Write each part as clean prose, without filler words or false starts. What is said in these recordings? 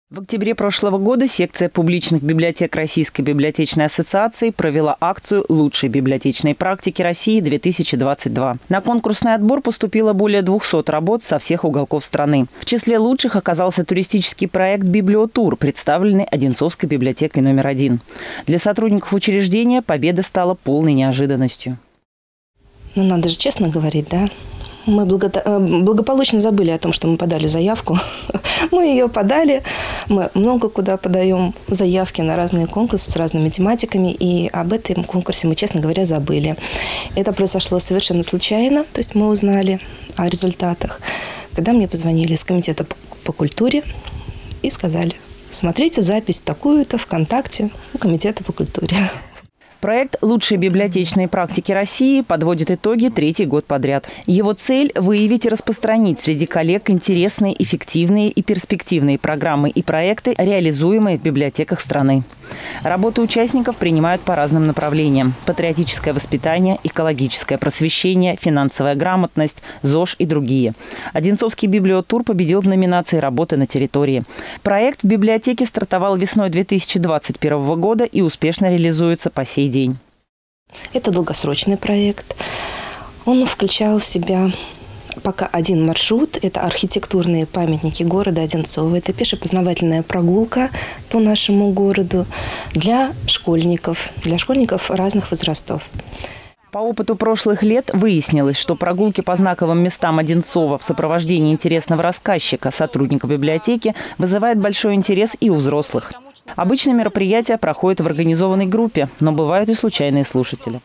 В октябре прошлого года секция публичных библиотек Российской библиотечной ассоциации провела акцию «Лучшие библиотечные практики России-2022». На конкурсный отбор поступило более 200 работ со всех уголков страны. В числе лучших оказался туристический проект «Библиотур», представленный Одинцовской библиотекой номер 1. Для сотрудников учреждения победа стала полной неожиданностью. Ну, надо же честно говорить, да? Мы благополучно забыли о том, что мы подали заявку. Мы ее подали. Мы много куда подаем заявки на разные конкурсы с разными тематиками. И об этом конкурсе мы, честно говоря, забыли. Это произошло совершенно случайно. То есть мы узнали о результатах, когда мне позвонили из комитета по культуре и сказали: смотрите запись такую-то ВКонтакте у комитета по культуре. Проект «Лучшие библиотечные практики России» подводит итоги 3-й год подряд. Его цель – выявить и распространить среди коллег интересные, эффективные и перспективные программы и проекты, реализуемые в библиотеках страны. Работы участников принимают по разным направлениям: патриотическое воспитание, экологическое просвещение, финансовая грамотность, ЗОЖ и другие. Одинцовский библиотур победил в номинации «Работы на территории». Проект в библиотеке стартовал весной 2021 года и успешно реализуется по сей день. Это долгосрочный проект. Он включал в себя пока один маршрут. Это архитектурные памятники города Одинцова. Это пешепознавательная прогулка по нашему городу для школьников разных возрастов. По опыту прошлых лет выяснилось, что прогулки по знаковым местам Одинцова в сопровождении интересного рассказчика, сотрудника библиотеки, вызывают большой интерес и у взрослых. Обычно мероприятия проходят в организованной группе, но бывают и случайные слушатели.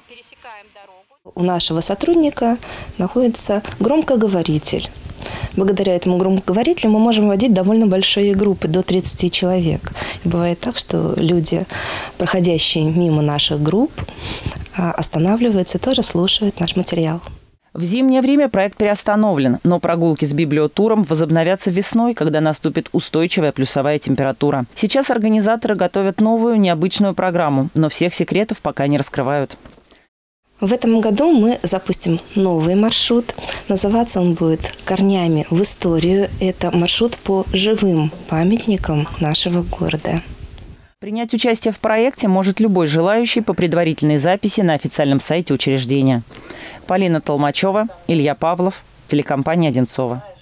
У нашего сотрудника находится громкоговоритель. Благодаря этому громкоговорителю мы можем водить довольно большие группы, до 30 человек. И бывает так, что люди, проходящие мимо наших групп, останавливаются и тоже слушают наш материал. В зимнее время проект приостановлен, но прогулки с библиотуром возобновятся весной, когда наступит устойчивая плюсовая температура. Сейчас организаторы готовят новую, необычную программу, но всех секретов пока не раскрывают. В этом году мы запустим новый маршрут. Называться он будет «Корнями в историю». Это маршрут по живым памятникам нашего города. Принять участие в проекте может любой желающий по предварительной записи на официальном сайте учреждения. Полина Толмачева, Илья Павлов, телекомпания «Одинцова».